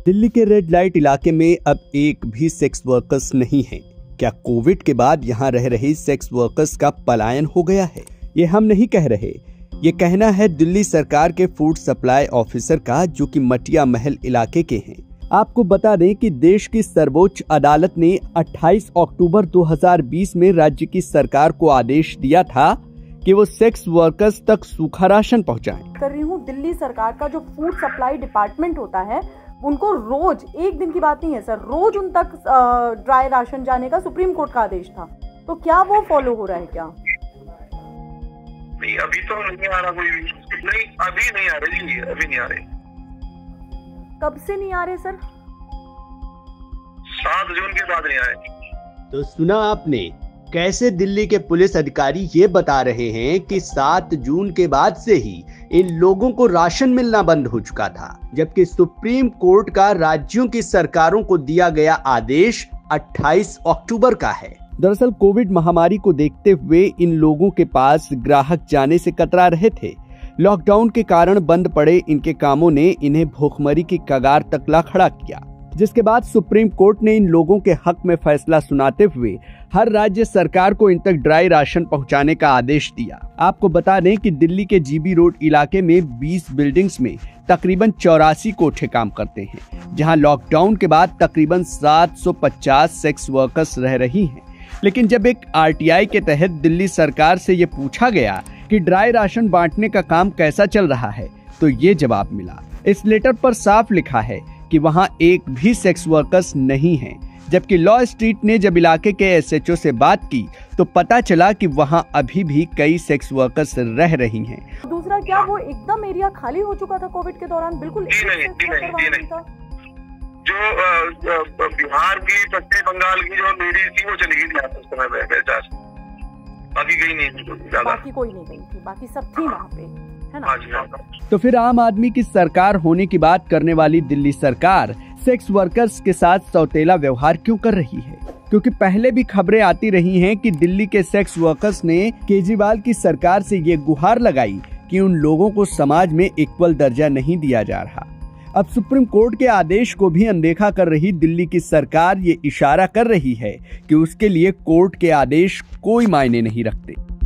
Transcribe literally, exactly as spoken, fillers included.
दिल्ली के red light इलाके में अब एक भी सेक्स वर्कर्स नहीं है। क्या कोविड के बाद यहाँ रह रहे सेक्स वर्कर्स का पलायन हो गया है? ये हम नहीं कह रहे, ये कहना है दिल्ली सरकार के फूड सप्लाई ऑफिसर का, जो कि मटिया महल इलाके के हैं। आपको बता दें कि देश की सर्वोच्च अदालत ने अट्ठाईस अक्टूबर दो हज़ार बीस में राज्य की सरकार को आदेश दिया था कि वो सेक्स वर्कर्स तक सूखा राशन पहुंचाएं। कर रही हूँ, दिल्ली सरकार का जो फूड सप्लाई डिपार्टमेंट होता है, उनको रोज, एक दिन की बात नहीं है सर, रोज उन तक ड्राई राशन जाने का सुप्रीम कोर्ट का आदेश था। तो क्या वो फॉलो हो रहा है? क्या नहीं, अभी तो नहीं आ रहा कोई भी। नहीं, अभी नहीं आ रहे जी, अभी नहीं आ रहे। कब से नहीं आ रहे सर? सात जून के बाद नहीं आए। तो सुना आपने, कैसे दिल्ली के पुलिस अधिकारी ये बता रहे हैं कि सात जून के बाद से ही इन लोगों को राशन मिलना बंद हो चुका था, जबकि सुप्रीम कोर्ट का राज्यों की सरकारों को दिया गया आदेश अट्ठाईस अक्टूबर का है। दरअसल कोविड महामारी को देखते हुए इन लोगों के पास ग्राहक जाने से कतरा रहे थे। लॉकडाउन के कारण बंद पड़े इनके कामों ने इन्हें भूखमरी की कगार तक ला खड़ा किया, जिसके बाद सुप्रीम कोर्ट ने इन लोगों के हक में फैसला सुनाते हुए हर राज्य सरकार को इन तक ड्राई राशन पहुंचाने का आदेश दिया। आपको बता दें कि दिल्ली के जीबी रोड इलाके में बीस बिल्डिंग्स में तकरीबन चौरासी कोठे काम करते हैं, जहां लॉकडाउन के बाद तकरीबन सात सौ पचास सेक्स वर्कर्स रह रही हैं। लेकिन जब एक आर टी आई के तहत दिल्ली सरकार से ये पूछा गया कि ड्राई राशन बांटने का काम कैसा चल रहा है, तो ये जवाब मिला। इस लेटर पर साफ लिखा है कि वहां एक भी सेक्स वर्कर्स नहीं है, जबकि लॉ स्ट्रीट ने जब इलाके के एस एच ओ से बात की तो पता चला कि वहां अभी भी कई सेक्स वर्कर्स रह रही हैं। दूसरा, क्या वो एकदम एरिया खाली हो चुका था कोविड के दौरान? बिल्कुल जी नहीं, जी नहीं, जी नहीं। जो बिहार की, पश्चिम बंगाल की जो लेडीज थी वो चली गई थी उस समय पे, बाकी गई नहीं थी, बाकी कोई नहीं गई थी, बाकी सब थी वहाँ पे, है ना? तो फिर आम आदमी की सरकार होने की बात करने वाली दिल्ली सरकार सेक्स वर्कर्स के साथ सौतेला व्यवहार क्यों कर रही है? क्योंकि पहले भी खबरें आती रही हैं कि दिल्ली के सेक्स वर्कर्स ने केजरीवाल की सरकार से ये गुहार लगाई कि उन लोगों को समाज में इक्वल दर्जा नहीं दिया जा रहा। अब सुप्रीम कोर्ट के आदेश को भी अनदेखा कर रही दिल्ली की सरकार ये इशारा कर रही है कि उसके लिए कोर्ट के आदेश कोई मायने नहीं रखते।